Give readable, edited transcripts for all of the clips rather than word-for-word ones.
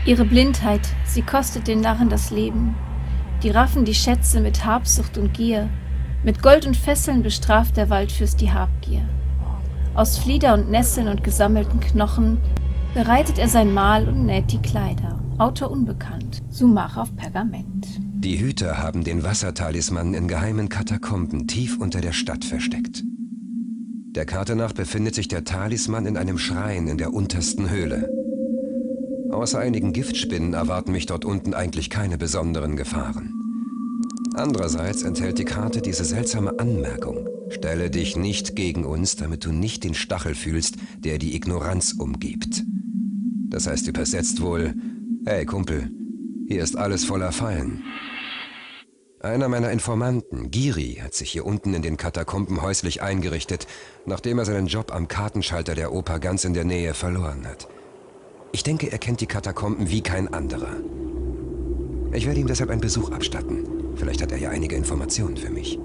Ihre Blindheit, sie kostet den Narren das Leben. Die raffen die Schätze mit Habsucht und Gier. Mit Gold und Fesseln bestraft der Waldfürst die Habgier. Aus Flieder und Nesseln und gesammelten Knochen bereitet er sein Mahl und näht die Kleider. Autor unbekannt. Sumach auf Pergament. Die Hüter haben den Wassertalisman in geheimen Katakomben tief unter der Stadt versteckt. Der Karte nach befindet sich der Talisman in einem Schrein in der untersten Höhle. Außer einigen Giftspinnen erwarten mich dort unten eigentlich keine besonderen Gefahren. Andererseits enthält die Karte diese seltsame Anmerkung: Stelle dich nicht gegen uns, damit du nicht den Stachel fühlst, der die Ignoranz umgibt. Das heißt übersetzt wohl: Hey Kumpel, hier ist alles voller Fallen. Einer meiner Informanten, Giri, hat sich hier unten in den Katakomben häuslich eingerichtet, nachdem er seinen Job am Kartenschalter der Oper ganz in der Nähe verloren hat. Ich denke, er kennt die Katakomben wie kein anderer. Ich werde ihm deshalb einen Besuch abstatten. Vielleicht hat er ja einige Informationen für mich.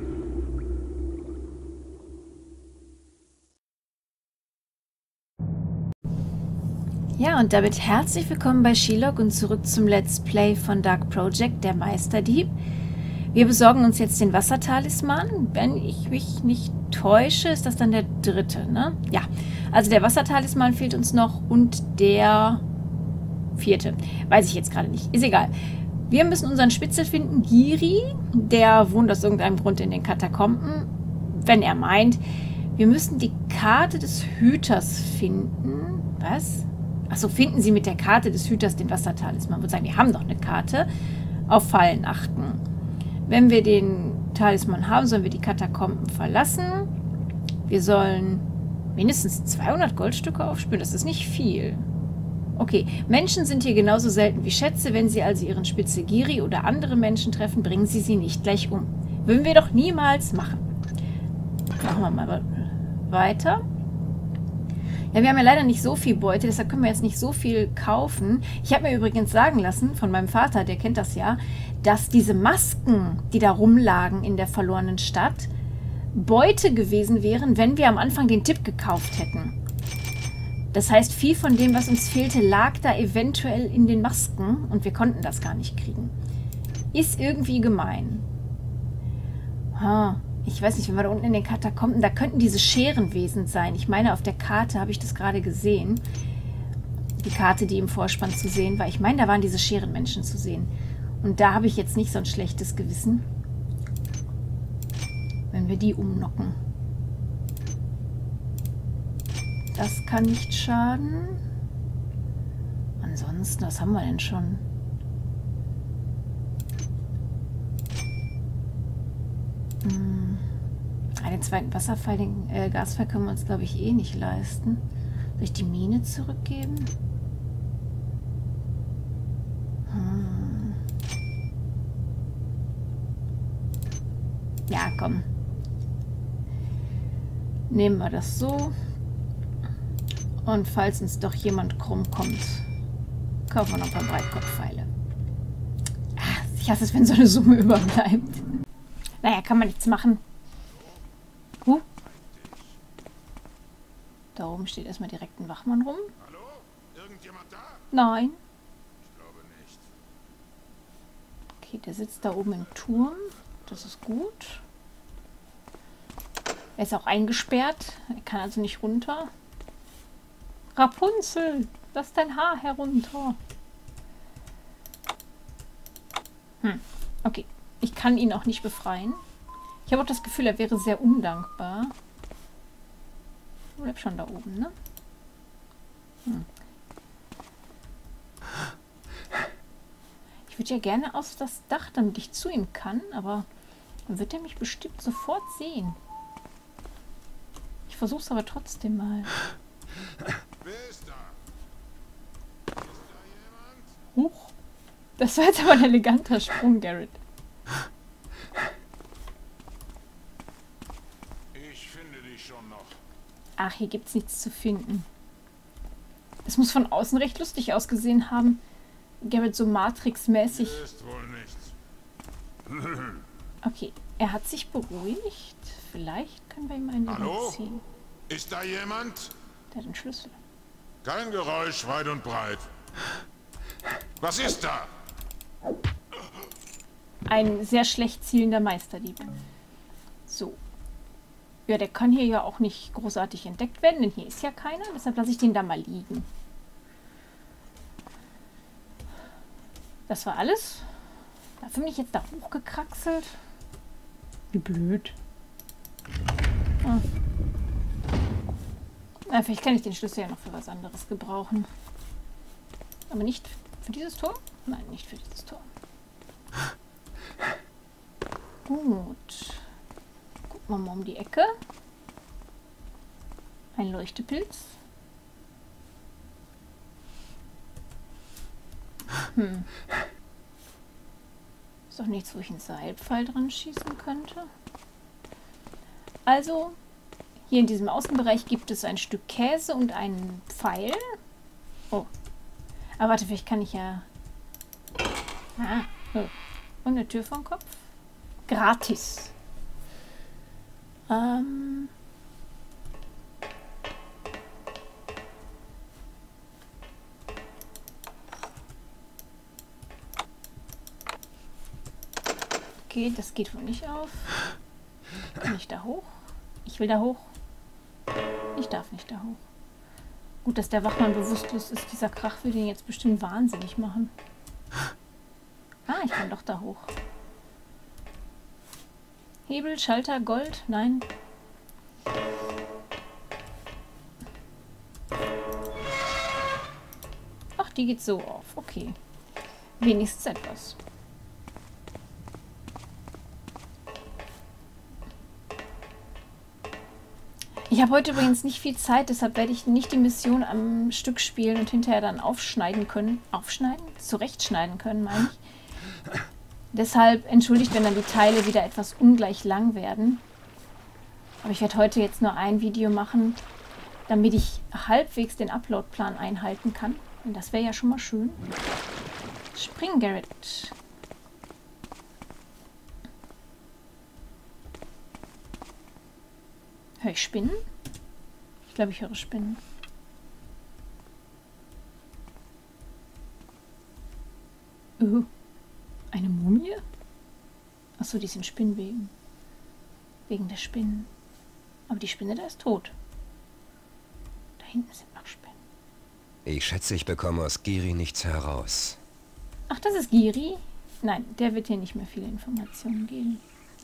Ja, und damit herzlich willkommen bei Shylock und zurück zum Let's Play von Dark Project, der Meisterdieb. Wir besorgen uns jetzt den Wassertalisman. Wenn ich mich nicht täusche, ist das dann der dritte, ne? Ja, also der Wassertalisman fehlt uns noch und der vierte. Weiß ich jetzt gerade nicht. Ist egal. Wir müssen unseren Spitzel finden, Giri. Der wohnt aus irgendeinem Grund in den Katakomben. Wenn er meint, wir müssen die Karte des Hüters finden. Was? Achso, finden Sie mit der Karte des Hüters den Wassertalisman. Ich würde sagen, wir haben doch eine Karte. Auf Fallen achten. Wenn wir den Talisman haben, sollen wir die Katakomben verlassen. Wir sollen mindestens 200 Goldstücke aufspüren. Das ist nicht viel. Okay, Menschen sind hier genauso selten wie Schätze. Wenn Sie also Ihren Spitzel Giri oder andere Menschen treffen, bringen Sie sie nicht gleich um. Würden wir doch niemals machen. Machen wir mal weiter. Ja, wir haben ja leider nicht so viel Beute, deshalb können wir jetzt nicht so viel kaufen. Ich habe mir übrigens sagen lassen von meinem Vater, der kennt das ja, dass diese Masken, die da rumlagen in der verlorenen Stadt, Beute gewesen wären, wenn wir am Anfang den Tipp gekauft hätten. Das heißt, viel von dem, was uns fehlte, lag da eventuell in den Masken und wir konnten das gar nicht kriegen. Ist irgendwie gemein. Ich weiß nicht, wenn wir da unten in den Katakomben, da könnten diese Scherenwesen sein. Ich meine, auf der Karte habe ich das gerade gesehen. Die Karte, die im Vorspann zu sehen war. Ich meine, da waren diese Scherenmenschen zu sehen. Und da habe ich jetzt nicht so ein schlechtes Gewissen, wenn wir die umnocken. Das kann nicht schaden. Ansonsten, was haben wir denn schon? Den zweiten Wasserfall, den Gasfall können wir uns, glaube ich, eh nicht leisten. Soll ich die Mine zurückgeben? Ja, komm. Nehmen wir das so. Und falls uns doch jemand krumm kommt, kaufen wir noch ein paar Breitkopfpfeile. Ich hasse es, wenn so eine Summe überbleibt. Naja, kann man nichts machen. Da oben steht erstmal direkt ein Wachmann rum. Hallo? Irgendjemand da? Nein. Ich glaube nicht. Okay, der sitzt da oben im Turm. Das ist gut. Er ist auch eingesperrt. Er kann also nicht runter. Rapunzel, lass dein Haar herunter. Okay. Ich kann ihn auch nicht befreien. Ich habe auch das Gefühl, er wäre sehr undankbar. Bleib schon da oben, ne? Ich würde ja gerne auf das Dach, damit ich zu ihm kann, aber dann wird er mich bestimmt sofort sehen. Ich versuche es aber trotzdem mal. Wer ist da? Ist da jemand? Huch. Das war jetzt aber ein eleganter Sprung, Garrett. Ich finde dich schon noch. Ach, hier gibt's nichts zu finden. Es muss von außen recht lustig ausgesehen haben. Garrett so Matrix-mäßig. Hier ist wohl nichts. Okay, er hat sich beruhigt. Vielleicht können wir ihm einen Hallo? überziehen. Ist da jemand? Der hat den Schlüssel. Kein Geräusch weit und breit. Was ist da? Ein sehr schlecht zielender Meisterdieb. So. Ja, der kann hier ja auch nicht großartig entdeckt werden, denn hier ist ja keiner. Deshalb lasse ich den da mal liegen. Das war alles. Dafür bin ich jetzt da hochgekraxelt. Wie blöd. Ah. Ja, vielleicht kann ich den Schlüssel ja noch für was anderes gebrauchen. Aber nicht für dieses Tor? Nein, nicht für dieses Tor. Gut. Gucken wir mal um die Ecke. Ein Leuchtepilz. Ist doch nichts, wo ich einen Seilpfeil dran schießen könnte. Also, hier in diesem Außenbereich gibt es ein Stück Käse und einen Pfeil. Oh. Aber warte, vielleicht kann ich ja... Ah. Oh. Und eine Tür vom Kopf. Gratis. Okay, das geht wohl nicht auf. Kann ich da hoch? Ich will da hoch. Ich darf nicht da hoch. Gut, dass der Wachmann bewusstlos ist. Dieser Krach will den jetzt bestimmt wahnsinnig machen. Ah, ich kann doch da hoch. Hebel, Schalter, Gold? Nein. Ach, die geht so auf. Okay. Wenigstens etwas. Ich habe heute übrigens nicht viel Zeit, deshalb werde ich nicht die Mission am Stück spielen und hinterher dann aufschneiden können. Aufschneiden? Zurechtschneiden können, meine ich. Deshalb entschuldigt, wenn dann die Teile wieder etwas ungleich lang werden. Aber ich werde heute jetzt nur ein Video machen, damit ich halbwegs den Uploadplan einhalten kann. Und das wäre ja schon mal schön. Spring, Garrett. Höre ich Spinnen? Ich glaube, ich höre Spinnen. Eine Mumie? Achso, die sind Spinnwegen. Wegen der Spinnen. Aber die Spinne da ist tot. Da hinten sind noch Spinnen. Ich schätze, ich bekomme aus Giri nichts heraus. Ach, das ist Giri? Nein, der wird hier nicht mehr viele Informationen geben.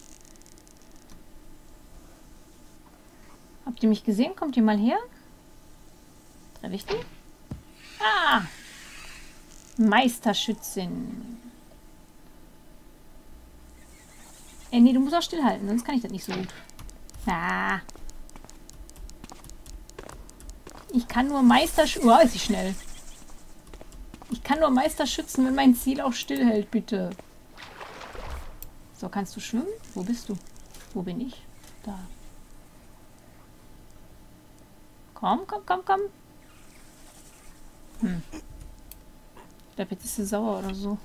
Habt ihr mich gesehen? Kommt ihr mal her? Treffe ich die? Ah! Meisterschützin. Nee, du musst auch stillhalten, sonst kann ich das nicht so gut. Ah. Ich kann nur Meisterschützen... Oh, ist sie schnell. Ich kann nur Meisterschützen, wenn mein Ziel auch stillhält, bitte. So, kannst du schwimmen? Wo bist du? Wo bin ich? Da. Komm, komm, komm, komm. Ich glaube, jetzt ist sie sauer oder so.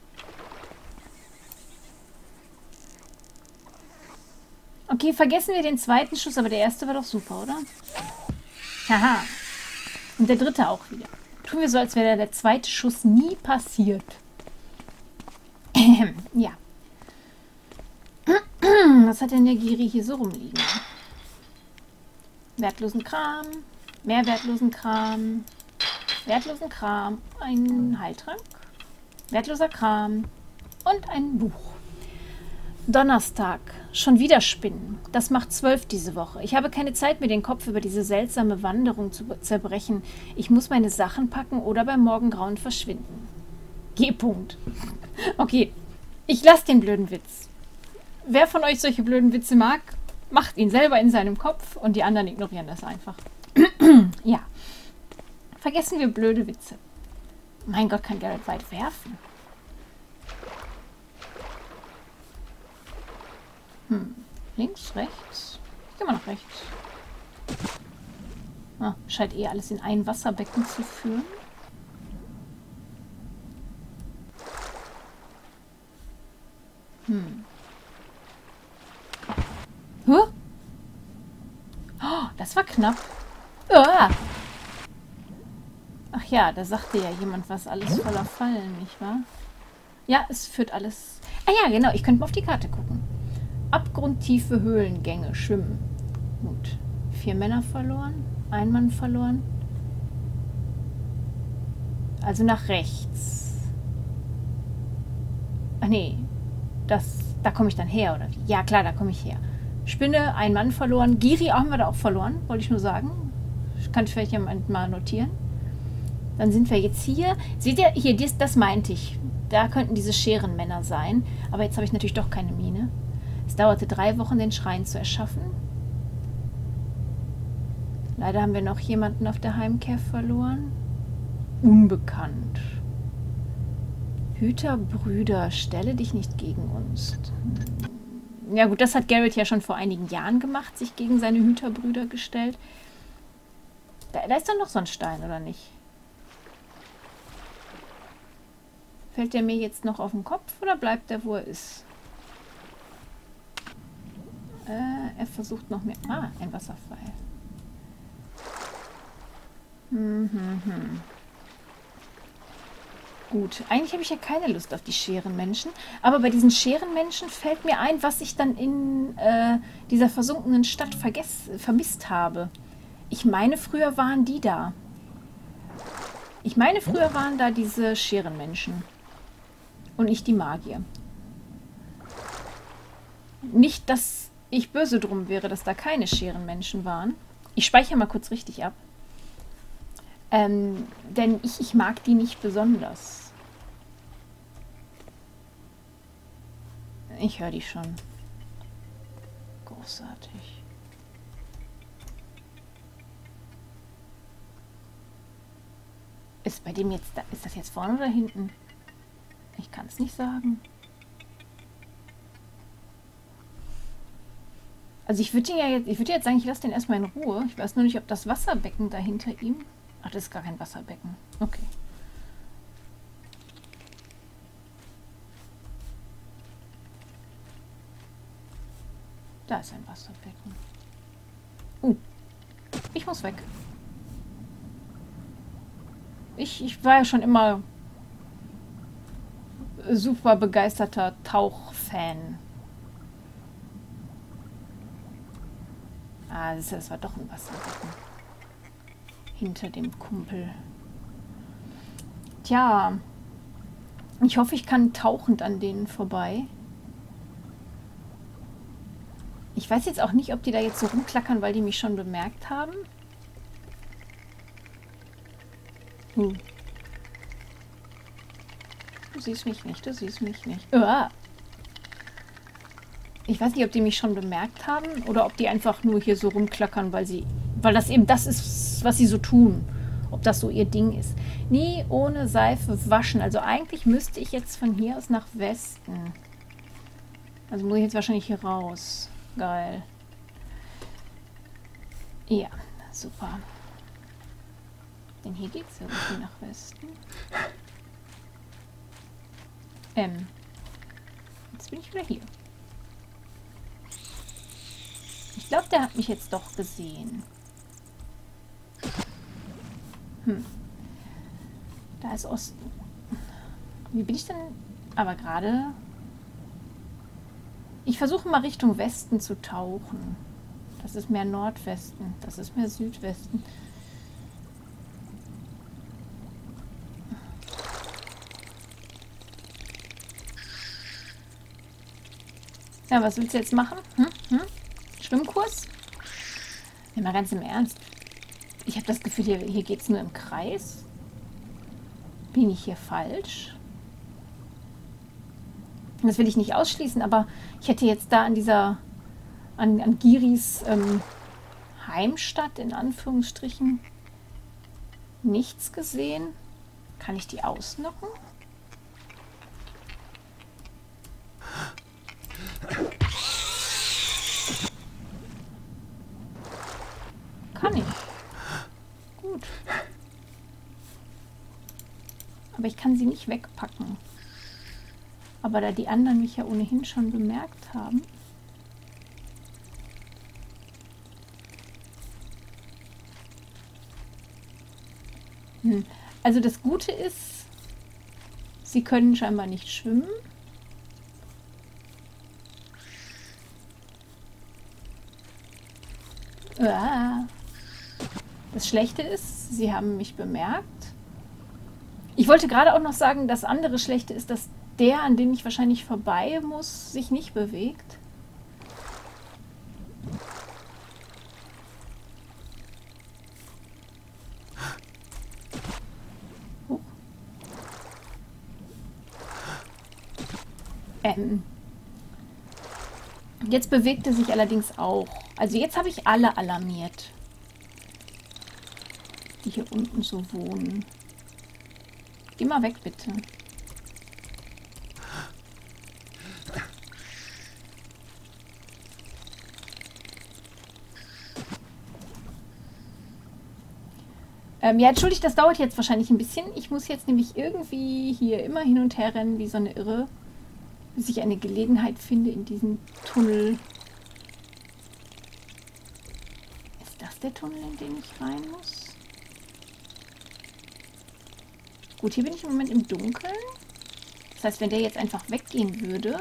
Okay, vergessen wir den zweiten Schuss, aber der erste war doch super, oder? Haha. Und der dritte auch wieder. Tun wir so, als wäre der zweite Schuss nie passiert. Ja. Was hat denn der Giri hier so rumliegen? Wertlosen Kram. Mehr wertlosen Kram. Wertlosen Kram. Ein Heiltrank. Wertloser Kram. Und ein Buch. Donnerstag. Schon wieder Spinnen. Das macht 12 diese Woche. Ich habe keine Zeit, mir den Kopf über diese seltsame Wanderung zu zerbrechen. Ich muss meine Sachen packen oder beim Morgengrauen verschwinden. G-Punkt. Okay, ich lasse den blöden Witz. Wer von euch solche blöden Witze mag, macht ihn selber in seinem Kopf und die anderen ignorieren das einfach. Ja. Vergessen wir blöde Witze. Mein Gott, kann Garrett weit werfen. Links, rechts. Ich gehe mal nach rechts. Ah, scheint eh alles in ein Wasserbecken zu führen. Huh? Oh, das war knapp. Ah. Ach ja, da sagte ja jemand was, alles voller Fallen, nicht wahr? Ja, es führt alles... Ah ja, genau, ich könnte mal auf die Karte gucken. Abgrundtiefe Höhlengänge, schwimmen. Gut. 4 Männer verloren, 1 Mann verloren. Also nach rechts. Ach nee, da komme ich dann her, oder wie? Ja, klar, da komme ich her. Spinne, 1 Mann verloren. Giri haben wir da auch verloren, wollte ich nur sagen. Kann ich vielleicht ja mal notieren. Dann sind wir jetzt hier. Seht ihr, hier, das meinte ich. Da könnten diese Scherenmänner sein. Aber jetzt habe ich natürlich doch keine Mine. Es dauerte 3 Wochen, den Schrein zu erschaffen. Leider haben wir noch jemanden auf der Heimkehr verloren. Unbekannt. Hüterbrüder, stelle dich nicht gegen uns. Ja gut, das hat Garrett ja schon vor einigen Jahren gemacht, sich gegen seine Hüterbrüder gestellt. Da ist doch noch so ein Stein, oder nicht? Fällt der mir jetzt noch auf den Kopf oder bleibt der, wo er ist? Er versucht noch mehr... Ah, ein Wasserfall. Gut, eigentlich habe ich ja keine Lust auf die Scherenmenschen, aber bei diesen Scherenmenschen fällt mir ein, was ich dann in dieser versunkenen Stadt vermisst habe. Ich meine, früher waren die da. Ich meine, früher waren da diese Scherenmenschen. Und nicht die Magier. Nicht, dass ich böse drum wäre, dass da keine Scherenmenschen waren. Ich speichere mal kurz richtig ab. Denn ich mag die nicht besonders. Ich höre die schon. Großartig. Ist bei dem jetzt da, ist das jetzt vorne oder hinten? Ich kann es nicht sagen. Also ich würde jetzt sagen, ich lasse den erstmal in Ruhe. Ich weiß nur nicht, ob das Wasserbecken da hinter ihm... Ach, das ist gar kein Wasserbecken. Okay. Da ist ein Wasserbecken. Ich muss weg. Ich war ja schon immer super begeisterter Tauchfan. Ah, das war doch ein Wasserbecken. Hinter dem Kumpel. Tja. Ich hoffe, ich kann tauchend an denen vorbei. Ich weiß jetzt auch nicht, ob die da jetzt so rumklackern, weil die mich schon bemerkt haben. Du siehst mich nicht, du siehst mich nicht. Uah. Ich weiß nicht, ob die mich schon bemerkt haben oder ob die einfach nur hier so rumklackern, weil das eben das ist, was sie so tun. Ob das so ihr Ding ist. Nie ohne Seife waschen. Also eigentlich müsste ich jetzt von hier aus nach Westen. Also muss ich jetzt wahrscheinlich hier raus. Geil. Ja, super. Denn hier geht es irgendwie nach Westen. Jetzt bin ich wieder hier. Ich glaube, der hat mich jetzt doch gesehen. Da ist Osten. Wie bin ich denn... Aber gerade... Ich versuche mal Richtung Westen zu tauchen. Das ist mehr Nordwesten. Das ist mehr Südwesten. Ja, was willst du jetzt machen? Schwimmkurs? Ja, mal ganz im Ernst. Ich habe das Gefühl, hier geht es nur im Kreis. Bin ich hier falsch? Das will ich nicht ausschließen, aber ich hätte jetzt da an Giris Heimstatt, in Anführungsstrichen, nichts gesehen. Kann ich die ausnocken? Kann ich. Gut. Aber ich kann sie nicht wegpacken. Aber da die anderen mich ja ohnehin schon bemerkt haben. Also das Gute ist, sie können scheinbar nicht schwimmen. Das Schlechte ist, sie haben mich bemerkt. Ich wollte gerade auch noch sagen, das andere Schlechte ist, dass der, an dem ich wahrscheinlich vorbei muss, sich nicht bewegt. Jetzt bewegt er sich allerdings auch. Also jetzt habe ich alle alarmiert, die hier unten so wohnen. Geh mal weg, bitte. Ja, entschuldigt, das dauert jetzt wahrscheinlich ein bisschen. Ich muss jetzt nämlich irgendwie hier immer hin und her rennen wie so eine Irre, bis ich eine Gelegenheit finde in diesem Tunnel. Ist das der Tunnel, in den ich rein muss? Gut, hier bin ich im Moment im Dunkeln. Das heißt, wenn der jetzt einfach weggehen würde...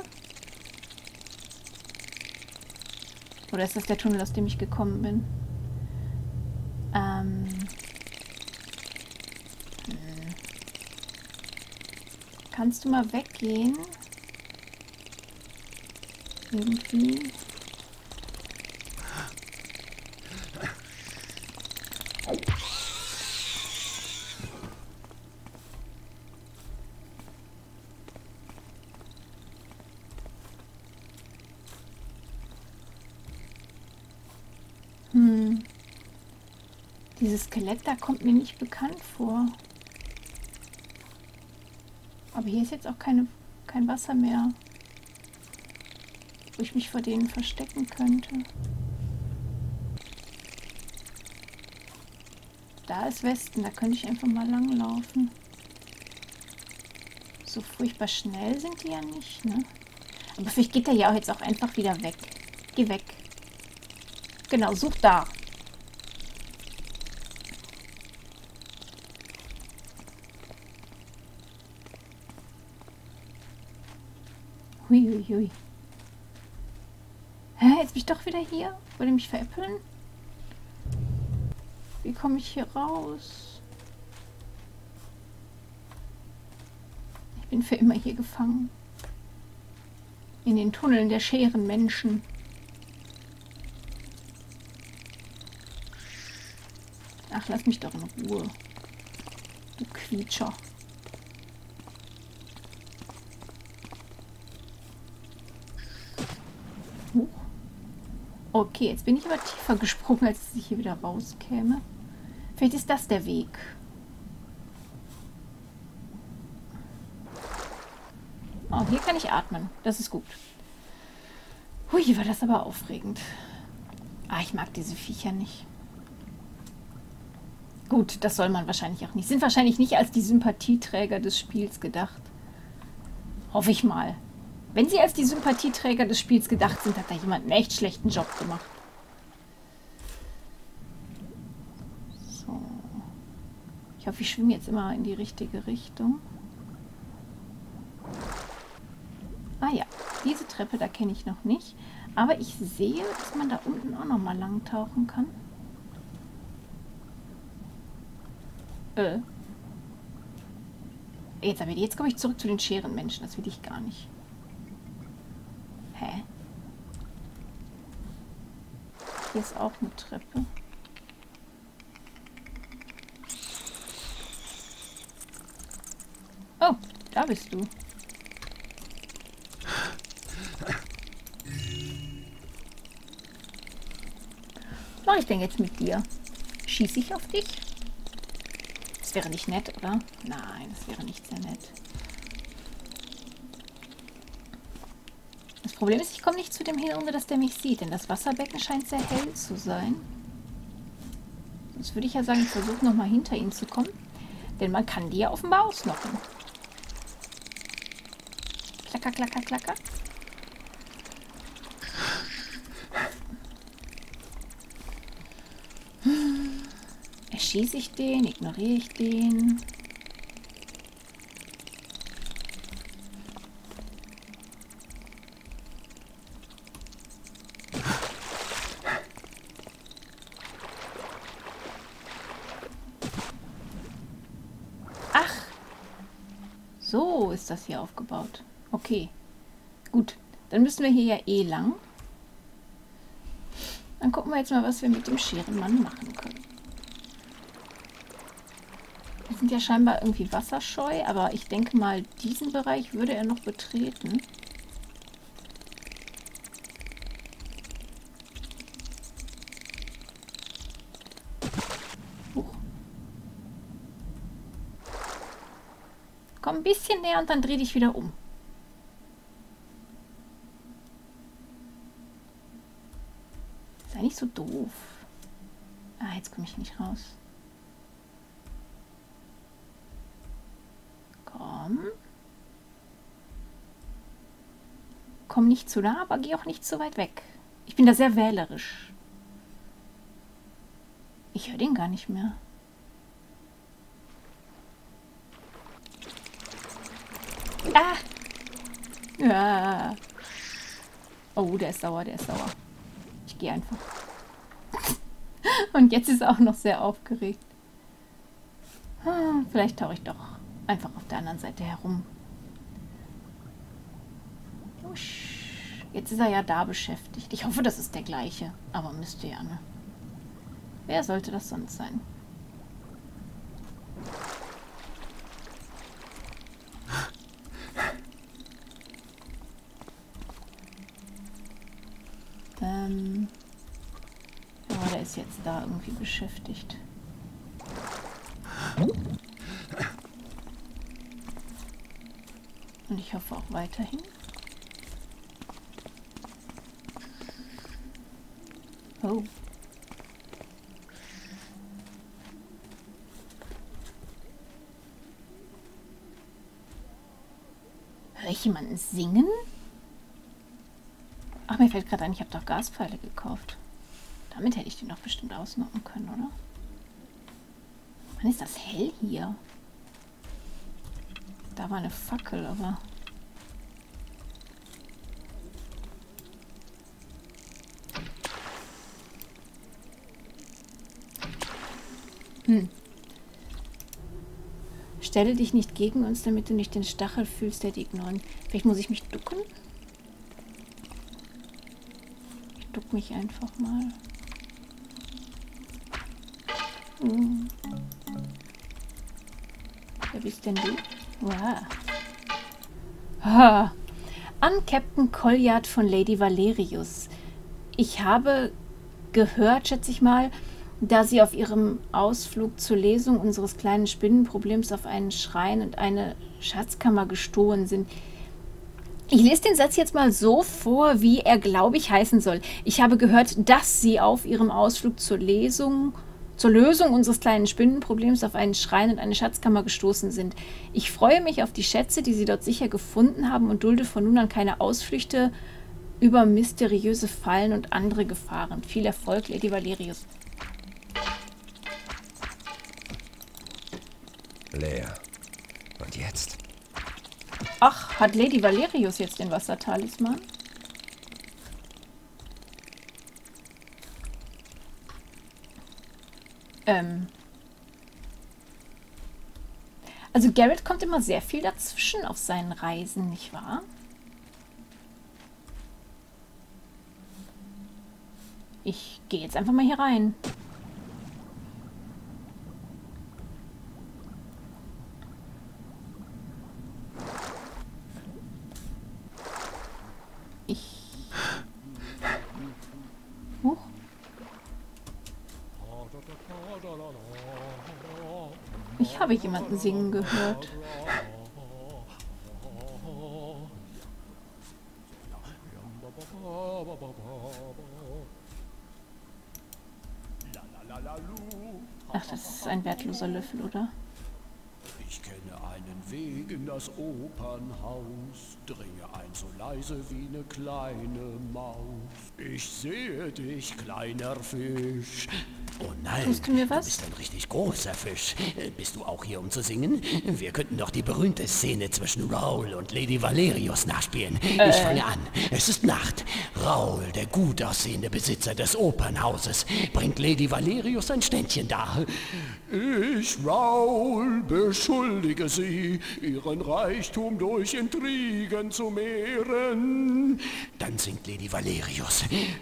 Oder ist das der Tunnel, aus dem ich gekommen bin? Kannst du mal weggehen? Irgendwie. Dieses Skelett da kommt mir nicht bekannt vor. Aber hier ist jetzt auch kein Wasser mehr, wo ich mich vor denen verstecken könnte. Da ist Westen, da könnte ich einfach mal langlaufen. So furchtbar schnell sind die ja nicht, ne? Aber vielleicht geht der ja auch jetzt auch einfach wieder weg. Geh weg. Genau, such da. Huiuiui. Hä, jetzt bin ich doch wieder hier? Wollt ihr mich veräppeln? Wie komme ich hier raus? Ich bin für immer hier gefangen. In den Tunneln der scheren Menschen. Ach, lass mich doch in Ruhe. Du Quietscher. Okay, jetzt bin ich aber tiefer gesprungen, als ich hier wieder rauskäme. Vielleicht ist das der Weg. Oh, hier kann ich atmen. Das ist gut. Hui, war das aber aufregend. Ah, ich mag diese Viecher nicht. Gut, das soll man wahrscheinlich auch nicht. Sind wahrscheinlich nicht als die Sympathieträger des Spiels gedacht. Hoffe ich mal. Wenn sie als die Sympathieträger des Spiels gedacht sind, hat da jemand einen echt schlechten Job gemacht. So. Ich hoffe, ich schwimme jetzt immer in die richtige Richtung. Ah ja, diese Treppe, da kenne ich noch nicht. Aber ich sehe, dass man da unten auch noch mal lang tauchen kann. Jetzt komme ich zurück zu den Scherenmenschen. Das will ich gar nicht. Hä? Hier ist auch eine Treppe. Oh, da bist du. Was mache ich denn jetzt mit dir? Schieße ich auf dich? Das wäre nicht nett, oder? Nein, das wäre nicht sehr nett. Das Problem ist, ich komme nicht zu dem hin, ohne dass der mich sieht, denn das Wasserbecken scheint sehr hell zu sein. Sonst würde ich ja sagen, ich versuche nochmal hinter ihm zu kommen, denn man kann die ja offenbar ausnocken. Klacker, klacker, klacker. Erschieße ich den? Ignoriere ich den? ist das hier aufgebaut. Okay, gut. Dann müssen wir hier ja eh lang. Dann gucken wir jetzt mal, was wir mit dem Scherenmann machen können. Wir sind ja scheinbar irgendwie wasserscheu, aber ich denke mal, diesen Bereich würde er noch betreten. Komm ein bisschen näher und dann dreh dich wieder um. Sei nicht so doof. Ah, jetzt komme ich nicht raus. Komm. Komm nicht zu nah, aber geh auch nicht zu weit weg. Ich bin da sehr wählerisch. Ich höre den gar nicht mehr. Ah! Ja. Oh, der ist sauer, der ist sauer. Ich gehe einfach. Und jetzt ist er auch noch sehr aufgeregt. Vielleicht tauche ich doch einfach auf der anderen Seite herum. Jetzt ist er ja da beschäftigt. Ich hoffe, das ist der gleiche. Aber müsste ja, ne? Wer sollte das sonst sein? Oh, der ist jetzt da irgendwie beschäftigt. Und ich hoffe auch weiterhin. Oh. Höre ich jemanden singen? Ach, mir fällt gerade ein, ich habe doch Gaspfeile gekauft. Damit hätte ich den doch bestimmt ausnocken können, oder? Wann ist das hell hier? Da war eine Fackel, aber... Stelle dich nicht gegen uns, damit du nicht den Stachel fühlst, der die ignorieren. Vielleicht muss ich mich ducken? Ich duck mich einfach mal. Wer bist denn du? Wow. Ah. An Captain Colliard von Lady Valerius. Ich habe gehört, schätze ich mal, da sie auf ihrem Ausflug zur Lesung unseres kleinen Spinnenproblems auf einen Schrein und eine Schatzkammer gestohlen sind. Ich lese den Satz jetzt mal so vor, wie er, glaube ich, heißen soll. Ich habe gehört, dass sie auf ihrem Ausflug zur Lösung unseres kleinen Spinnenproblems auf einen Schrein und eine Schatzkammer gestoßen sind. Ich freue mich auf die Schätze, die sie dort sicher gefunden haben und dulde von nun an keine Ausflüchte über mysteriöse Fallen und andere Gefahren. Viel Erfolg, Lady Valerius. Leer. Und jetzt? Ach, hat Lady Valerius jetzt den Wassertalisman? Also Garrett kommt immer sehr viel dazwischen auf seinen Reisen, nicht wahr? Ich gehe jetzt einfach mal hier rein. Huch. Ich habe jemanden singen gehört. Ach, das ist ein wertloser Löffel, oder? Ich kenne einen Weg in das Opernhaus, dringe ein so leise wie eine kleine Maus. Ich sehe dich, kleiner Fisch, Oh nein, Tust du mir was? bist ein richtig großer Fisch. Bist du auch hier, um zu singen? Wir könnten doch die berühmte Szene zwischen Raoul und Lady Valerius nachspielen. Ich fange an. Es ist Nacht. Raoul, der gut aussehende Besitzer des Opernhauses, bringt Lady Valerius ein Ständchen dar. Ich, Raoul, beschuldige Sie, Ihren Reichtum durch Intrigen zu mehren. Dann singt Lady Valerius.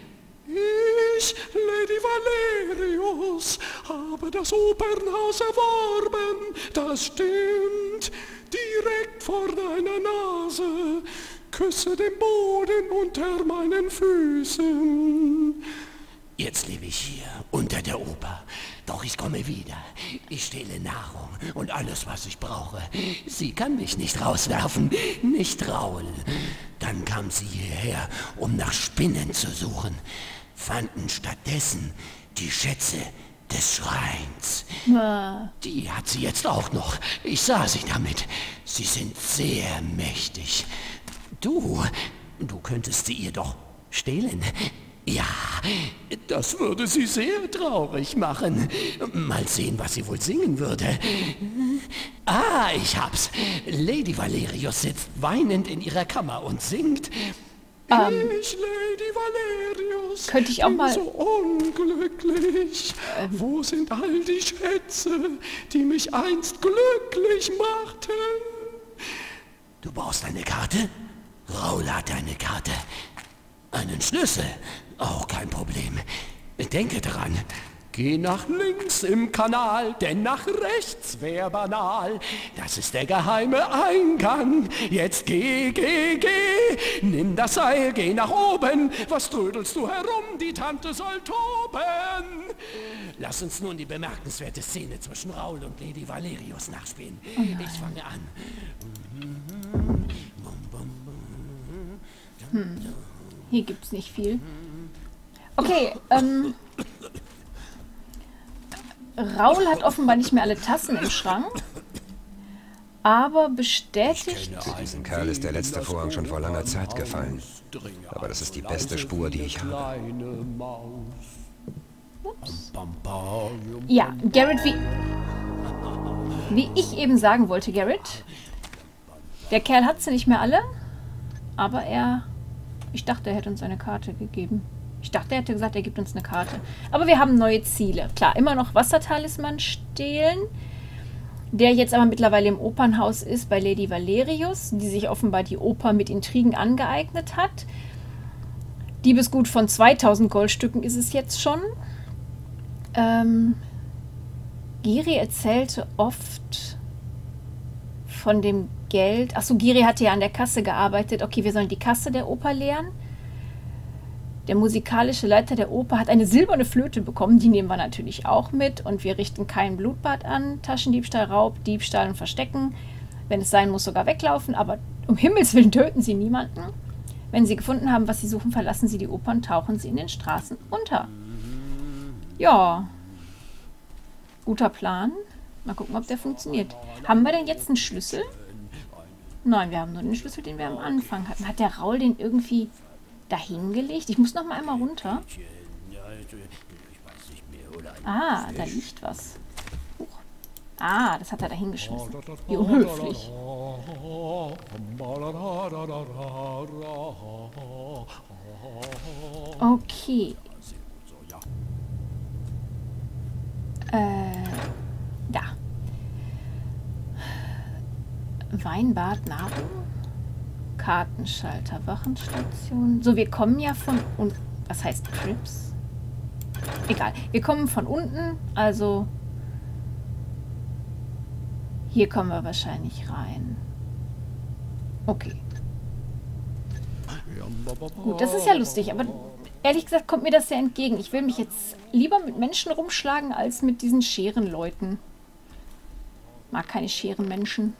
Ich, Lady Valerius, habe das Opernhaus erworben, das stimmt, direkt vor deiner Nase, küsse den Boden unter meinen Füßen. Jetzt lebe ich hier, unter der Oper, doch ich komme wieder. Ich stehle Nahrung und alles, was ich brauche. Sie kann mich nicht rauswerfen, nicht Raoul. Dann kam sie hierher, um nach Spinnen zu suchen, fanden stattdessen die Schätze des Schreins. Die hat sie jetzt auch noch. Ich sah sie damit. Sie sind sehr mächtig. Du könntest sie ihr doch stehlen. Ja, das würde sie sehr traurig machen. Mal sehen, was sie wohl singen würde. Ah, ich hab's. Lady Valerius sitzt weinend in ihrer Kammer und singt. Ich, Lady Valerius, könnte ich auch bin mal so unglücklich. Wo sind all die Schätze, die mich einst glücklich machten? Du brauchst eine Karte? Raoul hat eine Karte. Einen Schlüssel? Auch kein Problem. Denke dran. Geh nach links im Kanal, denn nach rechts wär banal. Das ist der geheime Eingang. Jetzt geh. Nimm das Seil, geh nach oben. Was trödelst du herum? Die Tante soll toben. Lass uns nun die bemerkenswerte Szene zwischen Raoul und Lady Valerius nachspielen. Ich fange an. Hier gibt's nicht viel. Okay, Raoul hat offenbar nicht mehr alle Tassen im Schrank, aber bestätigt... Diesem Kerl ist der letzte Vorhang schon vor langer Zeit gefallen. Aber das ist die beste Spur, die ich habe. Ups. Ja, Garrett, wie ich eben sagen wollte, Garrett, der Kerl hat sie nicht mehr alle, aber ich dachte, er hätte uns eine Karte gegeben. Ich dachte, er hätte gesagt, er gibt uns eine Karte. Aber wir haben neue Ziele. Klar, immer noch Wassertalisman stehlen, der jetzt aber mittlerweile im Opernhaus ist bei Lady Valerius, die sich offenbar die Oper mit Intrigen angeeignet hat. Diebesgut von 2000 Goldstücken ist es jetzt schon. Giri erzählte oft von dem Geld. Achso, Giri hatte ja an der Kasse gearbeitet. Okay, wir sollen die Kasse der Oper leeren. Der musikalische Leiter der Oper hat eine silberne Flöte bekommen. Die nehmen wir natürlich auch mit. Und wir richten kein Blutbad an. Taschendiebstahl, Raub, Diebstahl und Verstecken. Wenn es sein muss, sogar weglaufen. Aber um Himmels Willen töten Sie niemanden. Wenn Sie gefunden haben, was Sie suchen, verlassen Sie die Oper und tauchen Sie in den Straßen unter. Ja. Guter Plan. Mal gucken, ob der funktioniert. Haben wir denn jetzt einen Schlüssel? Nein, wir haben nur den Schlüssel, den wir am Anfang hatten. Hat der Raoul den irgendwie dahingelegt? Ich muss noch mal einmal runter. Ah, da liegt was. Huch. Ah, das hat er dahingeschmissen. Wie unhöflich. Okay. Da. Weinbad, Nahrung, Kartenschalter, Wachenstation. So, wir kommen ja von unten. Was heißt Crips? Egal. Wir kommen von unten, also hier kommen wir wahrscheinlich rein. Okay. Gut, das ist ja lustig, aber ehrlich gesagt kommt mir das sehr entgegen. Ich will mich jetzt lieber mit Menschen rumschlagen, als mit diesen Scherenleuten. Mag keine Scherenmenschen.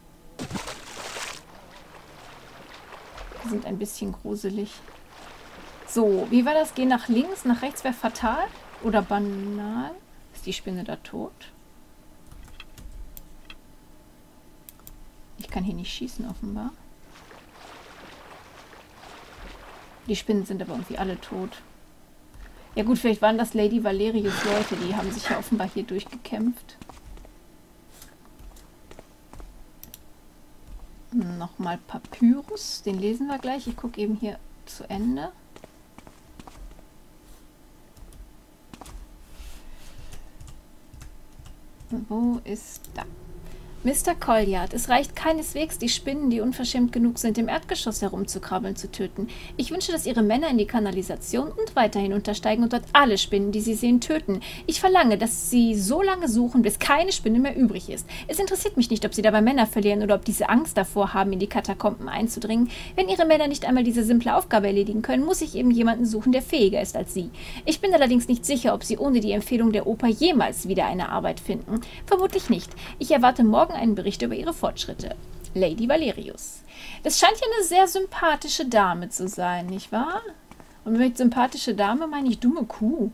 Die sind ein bisschen gruselig. So, wie war das? Geh nach links, nach rechts wäre fatal oder banal. Ist die Spinne da tot? Ich kann hier nicht schießen, offenbar. Die Spinnen sind aber irgendwie alle tot. Ja gut, vielleicht waren das Lady Valerius Leute, die haben sich ja offenbar hier durchgekämpft. Nochmal Papyrus, den lesen wir gleich. Ich gucke eben hier zu Ende. Wo ist da? Mr. Colliard, es reicht keineswegs, die Spinnen, die unverschämt genug sind, im Erdgeschoss herumzukrabbeln, zu töten. Ich wünsche, dass Ihre Männer in die Kanalisation und weiter hinuntersteigen und dort alle Spinnen, die Sie sehen, töten. Ich verlange, dass Sie so lange suchen, bis keine Spinne mehr übrig ist. Es interessiert mich nicht, ob Sie dabei Männer verlieren oder ob diese Angst davor haben, in die Katakomben einzudringen. Wenn Ihre Männer nicht einmal diese simple Aufgabe erledigen können, muss ich eben jemanden suchen, der fähiger ist als Sie. Ich bin allerdings nicht sicher, ob Sie ohne die Empfehlung der Oper jemals wieder eine Arbeit finden. Vermutlich nicht. Ich erwarte morgen einen Bericht über ihre Fortschritte. Lady Valerius. Das scheint ja eine sehr sympathische Dame zu sein, nicht wahr? Und mit sympathische Dame meine ich dumme Kuh.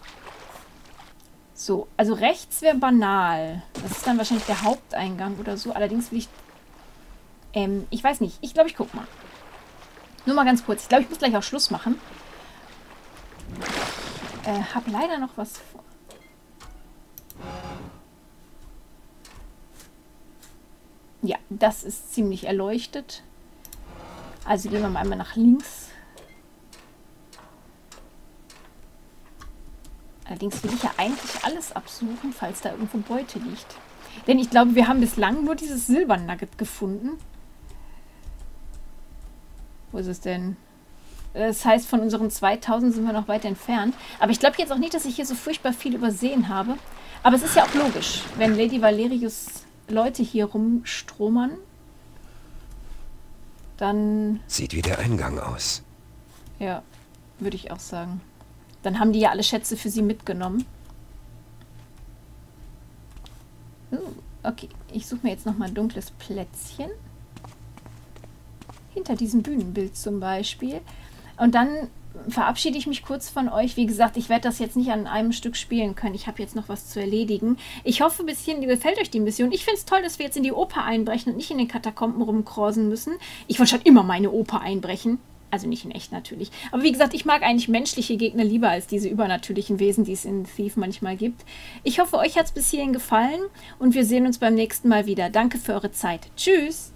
So, also rechts wäre banal. Das ist dann wahrscheinlich der Haupteingang oder so. Allerdings will ich weiß nicht. Ich glaube, ich gucke mal. Nur mal ganz kurz. Ich glaube, ich muss gleich auch Schluss machen. Habe leider noch was vor. Ja, das ist ziemlich erleuchtet. Also gehen wir mal einmal nach links. Allerdings will ich ja eigentlich alles absuchen, falls da irgendwo Beute liegt. Denn ich glaube, wir haben bislang nur dieses Silbernugget gefunden. Wo ist es denn? Das heißt, von unseren 2000 sind wir noch weit entfernt. Aber ich glaube jetzt auch nicht, dass ich hier so furchtbar viel übersehen habe. Aber es ist ja auch logisch, wenn Lady Valerius Leute hier rumstromern, dann... Sieht wie der Eingang aus. Ja, würde ich auch sagen. Dann haben die ja alle Schätze für sie mitgenommen. Okay, ich suche mir jetzt nochmal ein dunkles Plätzchen. Hinter diesem Bühnenbild zum Beispiel. Und dann verabschiede ich mich kurz von euch. Wie gesagt, ich werde das jetzt nicht an einem Stück spielen können. Ich habe jetzt noch was zu erledigen. Ich hoffe, bis hierhin gefällt euch die Mission. Ich finde es toll, dass wir jetzt in die Oper einbrechen und nicht in den Katakomben rumkrausen müssen. Ich wollte schon immer meine Oper einbrechen. Also nicht in echt natürlich. Aber wie gesagt, ich mag eigentlich menschliche Gegner lieber als diese übernatürlichen Wesen, die es in Thief manchmal gibt. Ich hoffe, euch hat es bis hierhin gefallen und wir sehen uns beim nächsten Mal wieder. Danke für eure Zeit. Tschüss!